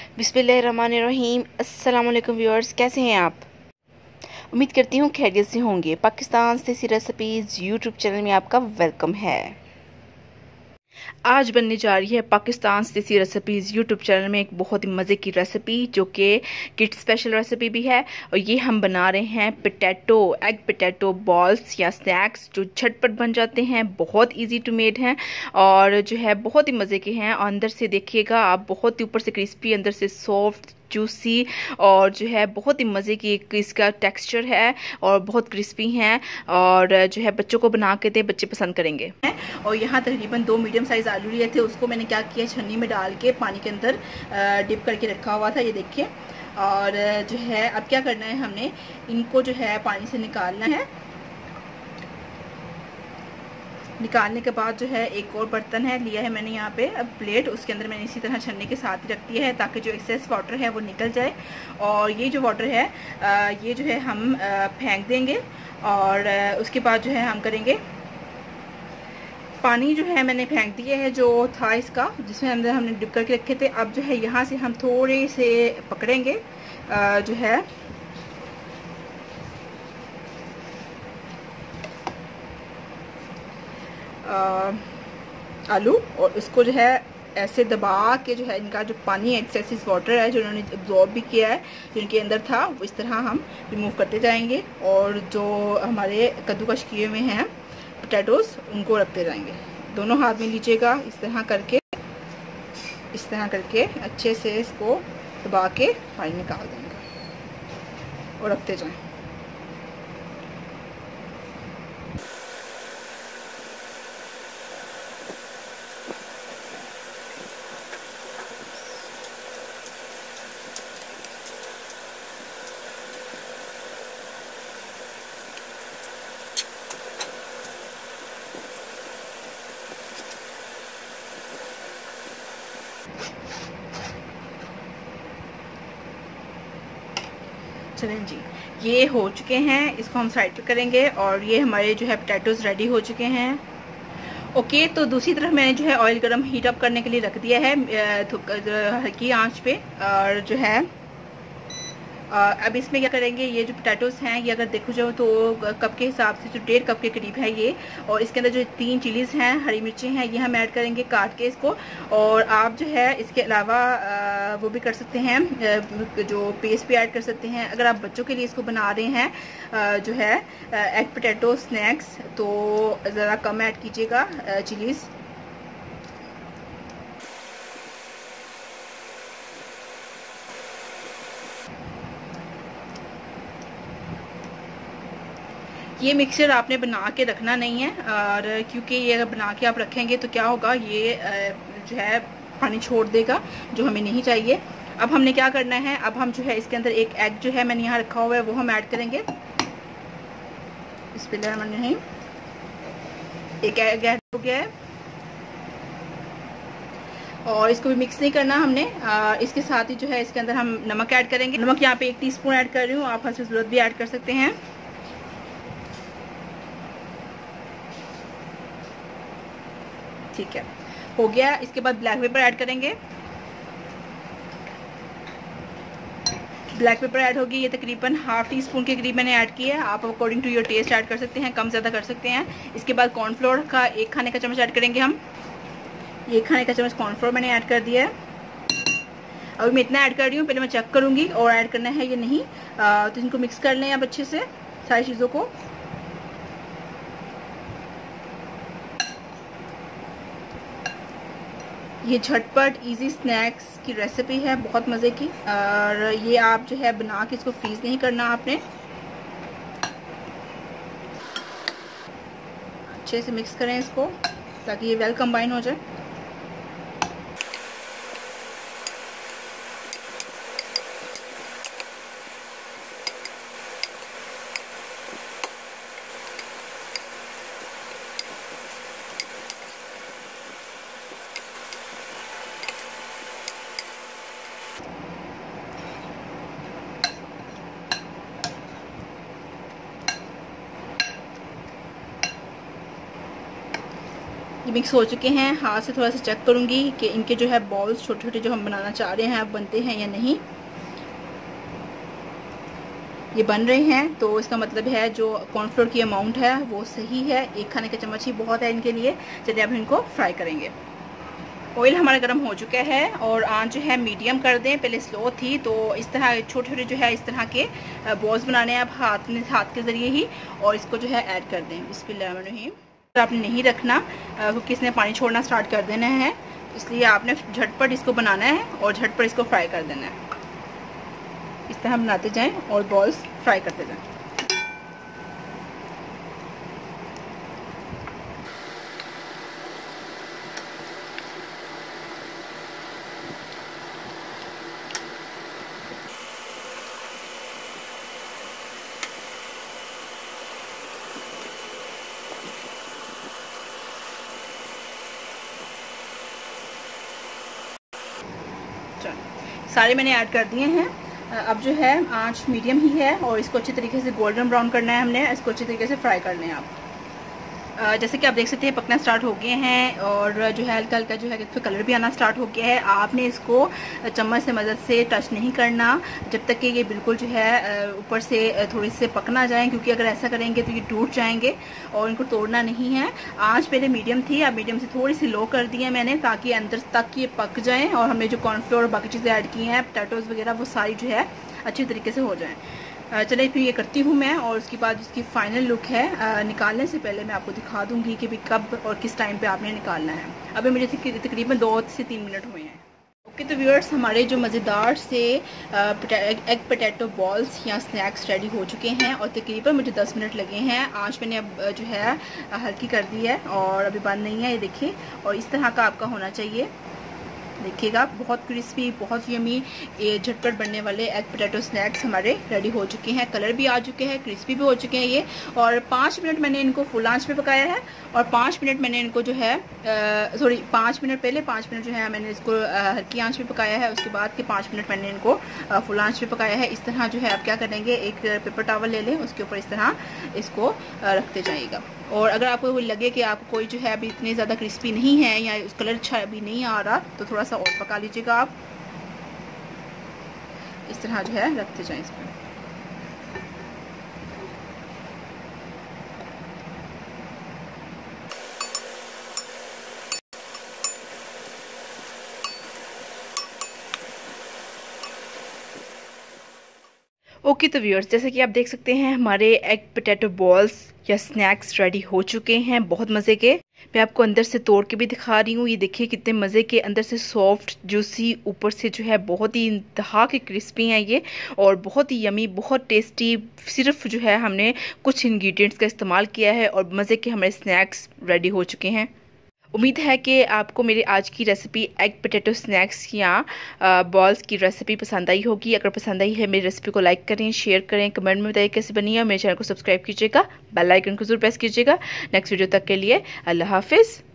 बिस्मिल्लाहिर्रहमानिर्रहीम। अस्सलाम वालेकुम व्यूअर्स, कैसे हैं आप? उम्मीद करती हूँ खैरियत से होंगे। पाकिस्तान से सी रेसिपीज़ यूट्यूब चैनल में आपका वेलकम है। आज बनने जा रही है पाकिस्तान से सी रेसिपीज़ यूट्यूब चैनल में एक बहुत ही मज़े की रेसिपी, जो कि किड स्पेशल रेसिपी भी है। और ये हम बना रहे हैं एग पोटैटो बॉल्स या स्नैक्स, जो झटपट बन जाते हैं, बहुत इजी टू मेड हैं और जो है बहुत ही मज़े के हैं। अंदर से देखिएगा आप, बहुत ही ऊपर से क्रिस्पी, अंदर से सॉफ्ट जूसी, और जो है बहुत ही मज़े की इसका टेक्सचर है और बहुत क्रिस्पी हैं। और जो है बच्चों को बना के दे, बच्चे पसंद करेंगे। और यहाँ तकरीबन 2 मीडियम साइज़ आलू लिए थे, उसको मैंने क्या किया, छन्नी में डाल के पानी के अंदर डिप करके रखा हुआ था, ये देखिए। और जो है अब क्या करना है, हमने इनको जो है पानी से निकालना है। निकालने के बाद जो है एक और बर्तन है लिया है मैंने यहाँ पे, अब प्लेट, उसके अंदर मैंने इसी तरह छन्नी के साथ ही रख दिया है, ताकि जो एक्सेस वाटर है वो निकल जाए। और ये जो वाटर है ये जो है हम फेंक देंगे। और उसके बाद जो है हम करेंगे, पानी जो है मैंने फेंक दिया है जो था इसका, जिसमें अंदर हमने डिप करके रखे थे। अब जो है यहाँ से हम थोड़े से पकड़ेंगे जो है आलू, और इसको जो है ऐसे दबा के जो है इनका जो पानी एक्सेसिव वाटर है जो उन्होंने एब्जॉर्ब भी किया है, जो इनके अंदर था, वो इस तरह हम रिमूव करते जाएंगे। और जो हमारे कद्दूकश किए हुए हैं पोटैटोस, उनको रखते जाएंगे। दोनों हाथ में लीजिएगा, इस तरह करके अच्छे से इसको दबा के पानी निकाल देंगे और रखते जाएं। चलें जी, ये हो चुके हैं, इसको हम साइड पे करेंगे। और ये हमारे जो है पोटैटोज रेडी हो चुके हैं। ओके, तो दूसरी तरफ मैंने जो है ऑयल गरम हीट अप करने के लिए रख दिया है हल्की आंच पे। और जो है अब इसमें क्या करेंगे, ये जो पोटैटोज हैं, ये अगर देखो जाओ तो कप के हिसाब से जो 1.5 कप के करीब है ये। और इसके अंदर जो 3 चिलीज़ हैं, हरी मिर्चें हैं, ये हम ऐड करेंगे काट के इसको। और आप जो है इसके अलावा वो भी कर सकते हैं, जो पेस्ट भी ऐड कर सकते हैं। अगर आप बच्चों के लिए इसको बना रहे हैं जो है एग पोटैटो स्नैक्स, तो ज़रा कम ऐड कीजिएगा चिलीज़। ये मिक्सचर आपने बना के रखना नहीं है, और क्योंकि ये अगर बना के आप रखेंगे तो क्या होगा, ये जो है पानी छोड़ देगा, जो हमें नहीं चाहिए। अब हमने क्या करना है, अब हम जो है इसके अंदर एक एग जो है मैंने यहाँ रखा हुआ है, वो हम ऐड करेंगे। बिस्मिल्लाहिर्रहमानिर्रहीम, एक एग ऐड हो गया है। और इसको भी मिक्स नहीं करना हमने। इसके साथ ही जो है इसके अंदर हम नमक ऐड करेंगे। नमक यहाँ पे 1 टीस्पून ऐड कर रही हूँ, आप हस्ब ज़रूरत भी ऐड कर सकते हैं। ठीक है, हो गया। इसके बाद ब्लैक पेपर ऐड करेंगे। ब्लैक पेपर ऐड होगी, ये तकरीबन ½ टीस्पून के करीब मैंने ऐड किया है। आप according to your taste add कर सकते हैं, कम ज़्यादा कर सकते हैं। इसके बाद कॉर्नफ्लोर का 1 खाने का चम्मच ऐड करेंगे हम। 1 खाने का चम्मच कॉर्नफ्लोर मैंने ऐड कर दिया है। अभी मैं इतना ऐड कर रही हूँ, पहले मैं चेक करूँगी और ऐड करना है या नहीं। तो इनको मिक्स कर लें आप अच्छे से, सारी चीज़ों को। ये झटपट इजी स्नैक्स की रेसिपी है, बहुत मज़े की। और ये आप जो है बना के इसको फ्रीज नहीं करना आपने, अच्छे से मिक्स करें इसको ताकि ये वेल कंबाइन हो जाए। ये मिक्स हो चुके हैं। हाथ से थोड़ा सा चेक करूँगी कि इनके जो है बॉल्स छोटे छोटे जो हम बनाना चाह रहे हैं अब बनते हैं या नहीं। ये बन रहे हैं तो इसका मतलब है जो कॉर्नफ्लोर की अमाउंट है वो सही है। 1 खाने का चम्मच ही बहुत है इनके लिए। चलिए अब इनको फ्राई करेंगे। ऑयल हमारा गर्म हो चुका है और आंच जो है मीडियम कर दें। पहले स्लो थी। तो इस तरह छोटे छोटे जो है इस तरह के बॉल्स बनाने हैं आप हाथ के ज़रिए ही, और इसको जो है ऐड कर दें। बिस्मिल्लाहिर्रहमानिर्रहीम। तो आपने नहीं रखना क्योंकि इसने पानी छोड़ना स्टार्ट कर देना है, इसलिए आपने झटपट इसको बनाना है और झटपट इसको फ्राई कर देना है। इस तरह बनाते जाएं और बॉल्स फ्राई करते जाएं। सारे मैंने ऐड कर दिए हैं। अब जो है आंच मीडियम ही है और इसको अच्छी तरीके से गोल्डन ब्राउन करना है हमने। इसको अच्छी तरीके से फ्राई करना है। आप जैसे कि आप देख सकते हैं पकना स्टार्ट हो गए हैं और जो है हल्का हल्का जो है इसमें कलर भी आना स्टार्ट हो गया है। आपने इसको चम्मच से मदद से टच नहीं करना जब तक कि ये बिल्कुल जो है ऊपर से थोड़ी से पक ना जाए, क्योंकि अगर ऐसा करेंगे तो ये टूट जाएंगे और इनको तोड़ना नहीं है। आंच पहले मीडियम थी, अब मीडियम से थोड़ी सी लो कर दी है मैंने, ताकि अंदर तक ये पक जाएँ और हमने जो कॉर्नफ्लोर और बाकी चीज़ें ऐड की हैं पोटैटोज़ वगैरह वो सारी जो है अच्छी तरीके से हो जाएँ। चलिए फिर ये करती हूँ मैं, और उसके बाद इसकी फ़ाइनल लुक है। निकालने से पहले मैं आपको दिखा दूँगी कि भाई कब और किस टाइम पे आपने निकालना है। अभी मुझे तकरीबन 2 से 3 मिनट हुए हैं। ओके तो व्यूअर्स, हमारे जो मज़ेदार से एग पोटैटो बॉल्स या स्नैक्स रेडी हो चुके हैं और तकरीबन मुझे 10 मिनट लगे हैं। आँच मैंने अब जो है हल्की कर दी है और अभी बंद नहीं है, ये देखिए। और इस तरह का आपका होना चाहिए, देखिएगा। बहुत क्रिस्पी, बहुत यमी, ये झटपट बनने वाले एग पोटैटो स्नैक्स हमारे रेडी हो चुके हैं। कलर भी आ चुके हैं, क्रिस्पी भी हो चुके हैं ये। और 5 मिनट मैंने इनको फुल आंच पे पकाया है और 5 मिनट मैंने इनको जो है 5 मिनट पहले 5 मिनट जो है मैंने इसको हल्की आंच पे पकाया है। उसके बाद के 5 मिनट मैंने इनको फुल आंच पे पकाया है। इस तरह जो है आप क्या करेंगे, एक पेपर टॉवल ले लें, उसके ऊपर इस तरह इसको रखते जाइएगा। और अगर आपको लगे कि आपको कोई जो है अभी इतनी ज़्यादा क्रिस्पी नहीं है या कलर अच्छा अभी नहीं आ रहा, तो थोड़ा सा और पका लीजिएगा आप। इस तरह जो है रखते जाएं इस पर। ओके तो व्यूअर्स, जैसे कि आप देख सकते हैं हमारे एग पोटैटो बॉल्स या स्नैक्स रेडी हो चुके हैं, बहुत मज़े के। मैं आपको अंदर से तोड़ के भी दिखा रही हूँ। ये देखिए कितने मज़े के, अंदर से सॉफ्ट जूसी, ऊपर से जो है बहुत ही इंतहा के क्रिस्पी हैं ये, और बहुत ही यमी, बहुत टेस्टी। सिर्फ जो है हमने कुछ इंग्रेडिएंट्स का इस्तेमाल किया है और मज़े के हमारे स्नैक्स रेडी हो चुके हैं। उम्मीद है कि आपको मेरी आज की रेसिपी एग पोटैटो स्नैक्स या बॉल्स की रेसिपी पसंद आई होगी। अगर पसंद आई है मेरी रेसिपी को लाइक करें, शेयर करें, कमेंट में बताइए कैसे बनी है। मेरे चैनल को सब्सक्राइब कीजिएगा, बेल आइकन को जरूर प्रेस कीजिएगा। नेक्स्ट वीडियो तक के लिए अल्लाह हाफिज़।